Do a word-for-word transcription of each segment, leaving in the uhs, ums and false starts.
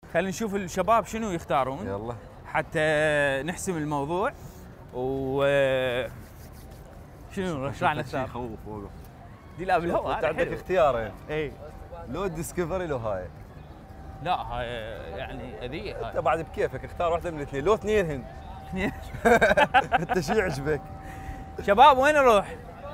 خلينا نشوف الشباب شنو يختارون يلا حتى نحسم الموضوع. و شنو راح نختار؟ يخوف وقف. دي لا بالهواء انت عندك اختيارين. اي لو الديسكفري لو هاي. لا هاي يعني اذيه هاي. انت بعد بكيفك اختار واحده من الاثنين، لو اثنين هن. اثنين. انت شو يعجبك؟ شباب وين نروح؟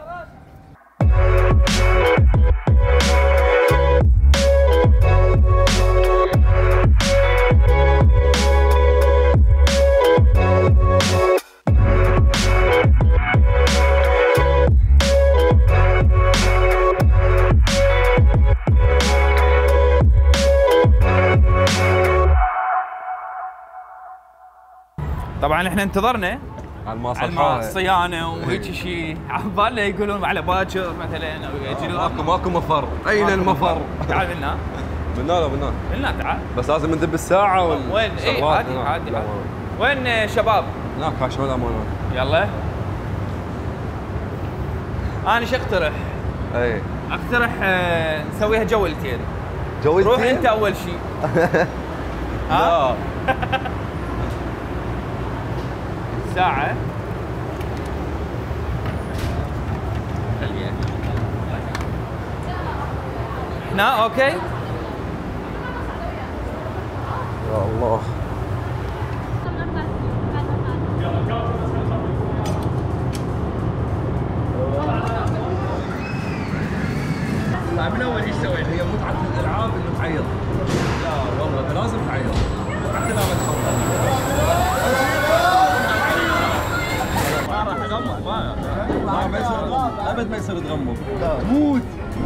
طبعا احنا انتظرنا على الماء على الصيانه وهيك شيء، على بالنا يقولون على باكر مثلا او يجلون. ماكو ماكو مفر، اين المفر؟ تعال منا منا لا منا منا تعال. بس لازم ندب الساعه ولا وين؟ اي عادي عادي. وين شباب؟ هناك عشان الامانه. يلا انا ايش اقترح؟ اي اقترح آه، نسويها جولتين. جولتين؟ روح انت اول شيء. ها؟ ساعة هنا اوكي؟ يا الله من اول ايش سويت؟ هي متعة الالعاب انه تعيط. لا والله لازم تعيط حتى لا ما تخوف. ما راح اغمض ما ما ما يصير تغمض ابد ما يصير تغمض تموت.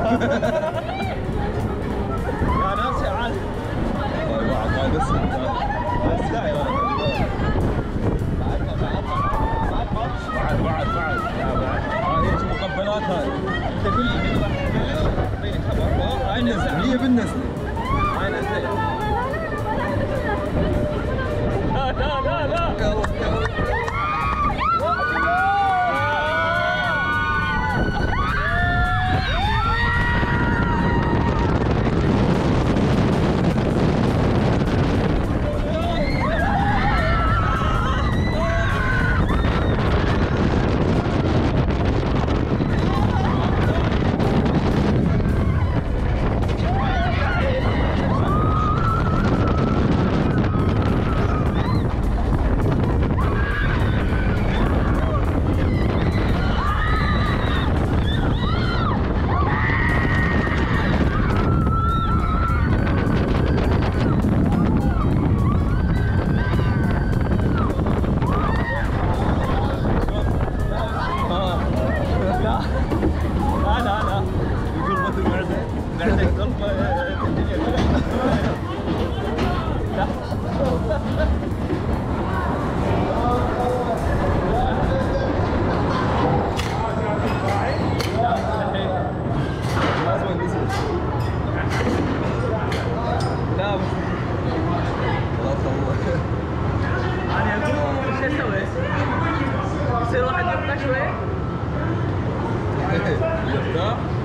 يا ناس عادي. طيب بعد ما بس بس لا يا بعد بعد بعد بعد هاي ايش مقبلات هاي؟ انت قول لي اعطيني خبر. هاي نزله هي بالنزله. هاي نزله. لا لا لا لا يصير واحد يبقى شوي.